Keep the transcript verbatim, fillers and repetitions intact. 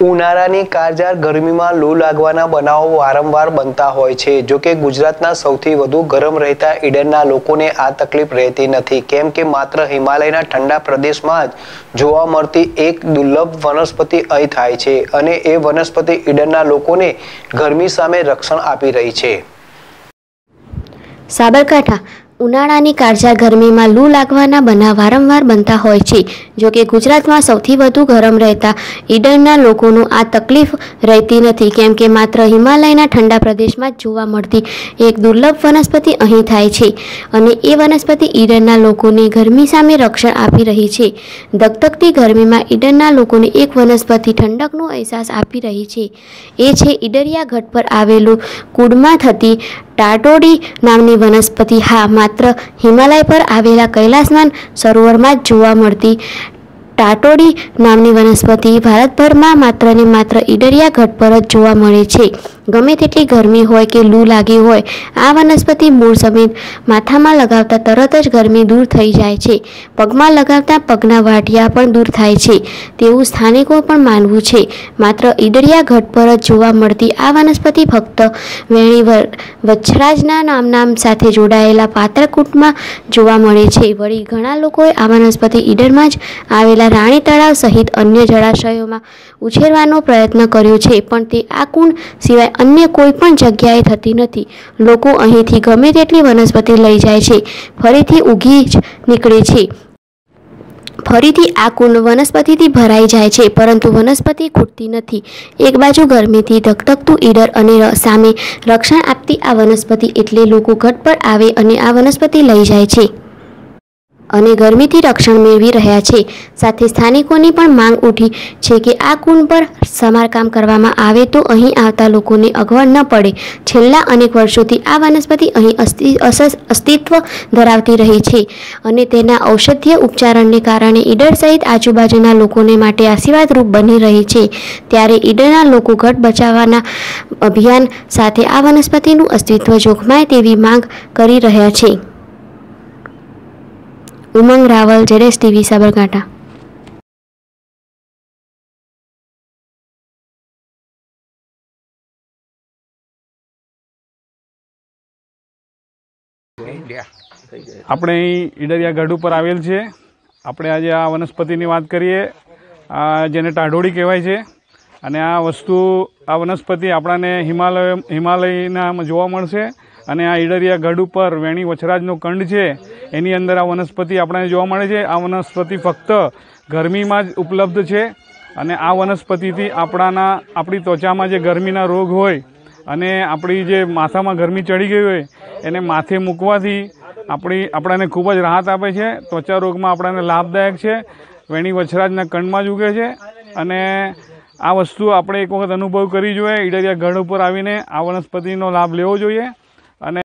ઉનાળાની કાળઝાળ ગરમીમાં લૂ લાગવાના બનાવો વારંવાર બનતા હોય છે। જો કે ગુજરાતના સૌથી વધુ ગરમ રહેતા ઈડરના લોકોને આ તકલીફ રહેતી નથી, કેમ કે માત્ર હિમાલયના ઠંડા પ્રદેશમાં જ જોવા મળતી એક દુર્લભ વનસ્પતિ અહીં થાય છે અને એ વનસ્પતિ ઈડરના લોકોને ગરમી સામે રક્ષણ આપી રહી છે। સાબરકાંઠા ઉનાળાની કાળઝાળ ગરમીમાં લૂ લાગવાના બનાવ વારંવાર બનતા હોય છે। જો કે ગુજરાતમાં સૌથી વધુ ગરમ રહેતા ઈડરના લોકોનું આ તકલીફ રહેતી નથી, કેમ કે માત્ર હિમાલયના ઠંડા પ્રદેશમાં જ જોવા મળતી એક દુર્લભ વનસ્પતિ અહીં થાય છે અને એ વનસ્પતિ ઈડરના લોકોને ગરમી સામે રક્ષણ આપી રહી છે। ધગધગતી ગરમીમાં ઈડરના લોકોને એક વનસ્પતિ ઠંડકનો અહેસાસ આપી રહી છે, એ છે ઈડરિયા ગઢ પર આવેલું કુડમાં થતી ટાટોડી નામની વનસ્પતિ। હા, માત્ર હિમાલય પર આવેલા કૈલાસમાન સરોવરમાં જ જોવા મળતી ટાટોડી નામની વનસ્પતિ ભારતભરમાં માત્ર ને માત્ર ઈડરિયા ગઢ પર જ જોવા મળે છે। ગમે તેટલી ગરમી હોય કે લૂ લાગી હોય, આ વનસ્પતિ મૂળ સમેત માથામાં લગાવતા તરત જ ગરમી દૂર થઈ જાય છે। પગમાં લગાવતા પગના વાઢિયા પણ દૂર થાય છે તેવું સ્થાનિકો પણ માનવું છે। માત્ર ઈડરિયા ગઢ પર જ જોવા મળતી આ વનસ્પતિ ફક્ત વેણી વછરાજના નામ નામ સાથે જોડાયેલા પાત્રકૂટમાં જોવા મળે છે। વળી ઘણા લોકોએ આ વનસ્પતિ ઈડરમાં જ આવેલા રાણી તળાવ સહિત અન્ય જળાશયોમાં ઉછેરવાનો પ્રયત્ન કર્યો છે, પણ તે આ કુંડ સિવાય અન્ય કોઈ પણ જગ્યાએ થતી નથી। લોકો અહીંથી ગમે તેટલી વનસ્પતિ લઈ જાય છે, ફરીથી ઉગી જ નીકળે છે। ફરીથી આ કુંડ વનસ્પતિથી ભરાઈ જાય છે, પરંતુ વનસ્પતિ ખૂટતી નથી। એક બાજુ ગરમીથી ધગધગતું ઈડર અને સામે રક્ષણ આપતી આ વનસ્પતિ એટલે લોકો ગઢ પર આવે અને આ વનસ્પતિ લઈ જાય છે અને ગરમીથી રક્ષણ મેળવી રહ્યા છે। સાથે સ્થાનિકોની પણ માંગ ઉઠી છે કે આ કુંડ પર સમારકામ કરવામાં આવે તો અહીં આવતા લોકોને અગવડ ન પડે। છેલ્લા અનેક વર્ષોથી આ વનસ્પતિ અહીં અસ્તિત્વ ધરાવતી રહી છે અને તેના ઔષધીય ઉપચારને કારણે ઈડર સહિત આજુબાજુના લોકોને માટે આશીર્વાદરૂપ બની રહી છે। ત્યારે ઈડરના લોકો ગઢ બચાવવાના અભિયાન સાથે આ વનસ્પતિનું અસ્તિત્વ જોખમાય તેવી માંગ કરી રહ્યા છે। ઉમંગ રાવલ, જેડેશ ટીવી, સાબરકાંઠા। આપણે અહીં ઈડરિયા ગઢ ઉપર આવેલ છે। આપણે આજે આ વનસ્પતિની વાત કરીએ, આ જેને ટાઢોળી કહેવાય છે અને આ વસ્તુ આ વનસ્પતિ આપણાને હિમાલય હિમાલયનામાં જોવા મળશે અને આ ઈડરિયા ગઢ ઉપર વેણી વછરાજનો કંડ છે એની અંદર આ વનસ્પતિ આપણને જોવા મળે છે। આ વનસ્પતિ ફક્ત ગરમીમાં જ ઉપલબ્ધ છે અને આ વનસ્પતિથી આપણાના આપણી ત્વચામાં જે ગરમીના રોગ હોય અને આપણી જે માથામાં ગરમી ચડી ગઈ હોય એને માથે મૂકવાથી આપણી આપણાને ખૂબ જ રાહત આપે છે। ત્વચા રોગમાં આપણાને લાભદાયક છે। વેણી વછરાજના કંડમાં જ ઉગે છે અને આ વસ્તુ આપણે એક વખત અનુભવ કરી જોઈએ। ઈડરિયા ગઢ ઉપર આવીને આ વનસ્પતિનો લાભ લેવો જોઈએ। અને